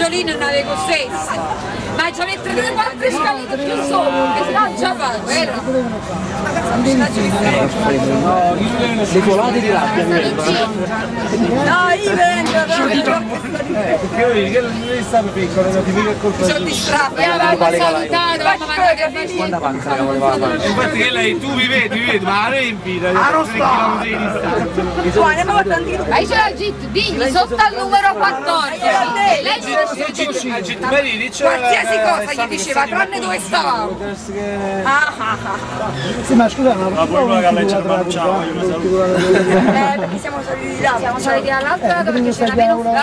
Lino non avevo stesso. Ma ci avete 3-4 scalini più solo, che sennò già fa, vero? Le colate di rabbia. No, io vengo, perché io vedi che non è stato piccolo, non ti dico che colpa. sono distratto, io avevo salutato, mamma mia, quanta panza la voleva fare? Infatti che lei, tu mi vedi, ma a me invita, a 3 km di distanza. Ma io c'è la GIT, digli, sotto al numero 14. Qualsiasi cosa gli diceva, tranne dove stavamo. Sì, ma scusa, ma poi una galleggia non ciao, io mi saluto. Perché siamo soliti di là, siamo soliti dall'altro lato perché c'era meno la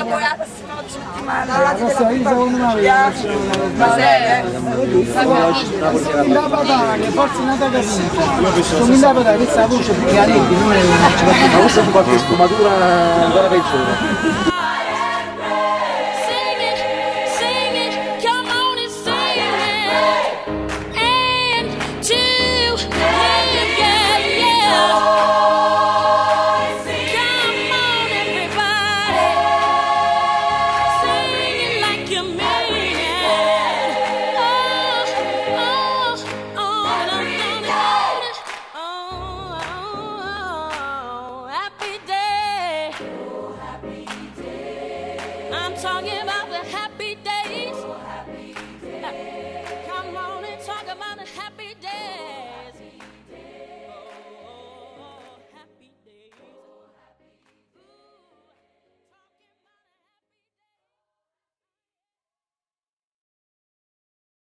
forse è nata così. Cominciava a dare questa voce più chiarente, non è una qualche sfumatura ancora peggiore.